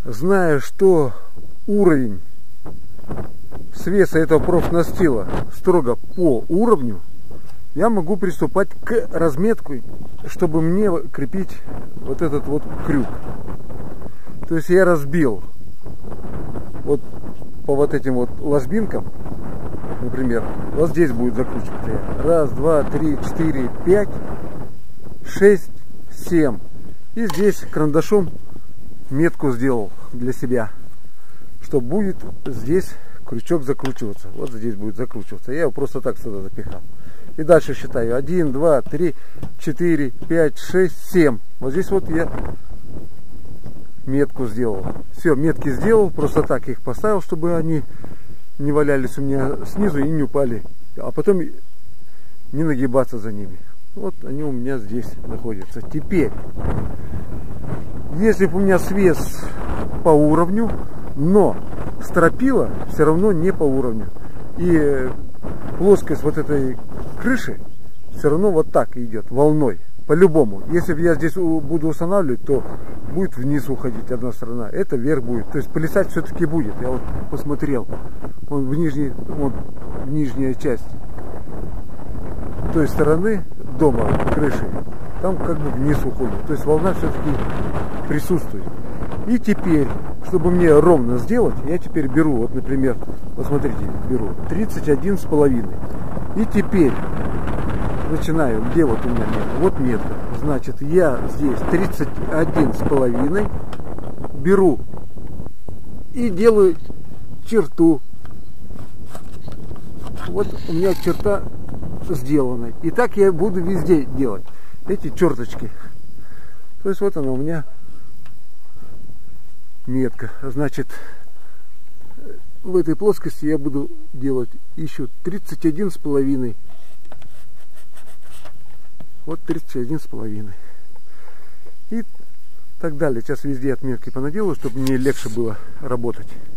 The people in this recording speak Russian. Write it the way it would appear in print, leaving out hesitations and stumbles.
зная, что уровень свеса этого профнастила строго по уровню, я могу приступать к разметке, чтобы мне крепить вот этот вот крюк. То есть я разбил вот по вот этим вот ложбинкам, например, вот здесь будет закручиваться. Раз, два, три, четыре, пять, 6, 7. И здесь карандашом метку сделал для себя, что будет здесь крючок закручиваться. Вот здесь будет закручиваться. Я его просто так сюда запихал. И дальше считаю. 1, 2, 3, 4, 5, 6, 7. Вот здесь вот я метку сделал. Все, метки сделал. Просто так их поставил, чтобы они не валялись у меня снизу и не упали. А потом не нагибаться за ними. Вот они у меня здесь находятся. Теперь, если бы у меня свес по уровню, но стропила все равно не по уровню. И плоскость вот этой крыши все равно вот так идет, волной. По-любому. Если я здесь буду устанавливать, то будет вниз уходить одна сторона. Это вверх будет. То есть плясать все-таки будет. Я вот посмотрел. Он в нижняя часть той стороны дома, крыши, там как бы вниз уходит. То есть волна все-таки присутствует. И теперь, чтобы мне ровно сделать, я теперь беру, вот, например, посмотрите, беру 31,5. И теперь начинаю, где вот у меня метка? Вот метка. Значит, я здесь 31,5 беру и делаю черту. Вот у меня черта сделана. И так я буду везде делать эти черточки. То есть вот она у меня метка. Значит, в этой плоскости я буду делать еще 31,5. Вот 31,5. И так далее. Сейчас везде отметки понаделаю, чтобы мне легче было работать.